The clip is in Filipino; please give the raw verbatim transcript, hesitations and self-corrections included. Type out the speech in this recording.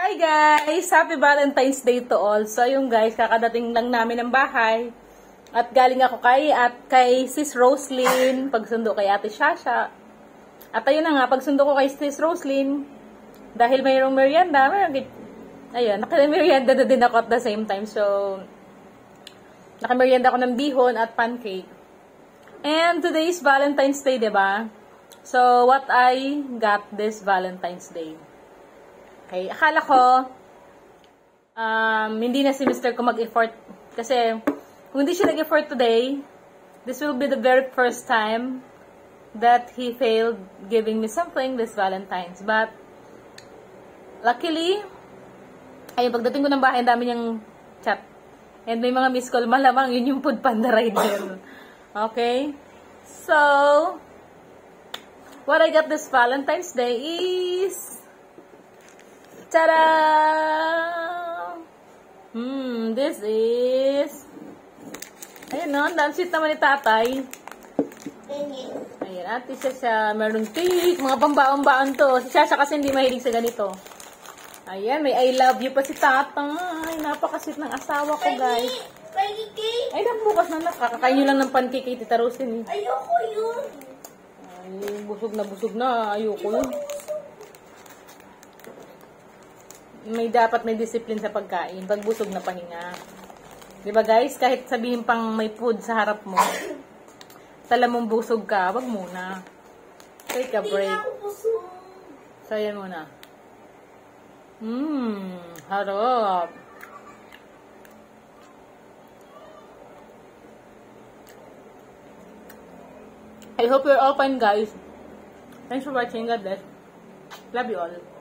Hi guys! Happy Valentine's Day to all. So yung guys, kakadating lang namin ng bahay. At galing ako kay at kay Sis Roslyn, pagsundo kay Ate Shasha. At ayun na nga, pagsundo ko kay Sis Roslyn, dahil mayroong merienda, mayroong, ayun, naka-merienda na din ako at the same time. So, naka-merienda ako ng bihon at pancake. And today is Valentine's Day, diba? So, what I got this Valentine's Day. Okay, akala ko, um, hindi na si Mister ko mag-effort. Kasi, kung hindi siya nag-effort today, this will be the very first time that he failed giving me something this Valentine's. But, luckily, ayun, pagdating ko ng bahay, ang dami niyang chat. And may mga miss call, malamang yun yung Food Panda rider. Okay? So, what I got this Valentine's Day is... Ta-da! Hmm, this is... Ayan no, ang sweet naman ni tatay. Ayan, ate siya siya, meron cake, mga pambaon-baon to. Si Shasha kasi hindi mahilig sa ganito. Ayan, may I love you pa si tatay. Napakasweet ng asawa ko, guys. Ay, bukas na nak. Kakakain nyo lang ng pancake kay Tita Rosin. Ayoko yun. Ay, busog na busog na. Ayoko yun. May dapat may discipline sa pagkain. Pag busog na pahinga. Diba guys? Kahit sabihin pang may food sa harap mo. Tala mong busog ka, wag muna. Take a break. So, yan muna. Mmm, harap. I hope you're all fine, guys. Thanks for watching. God bless. Love you all.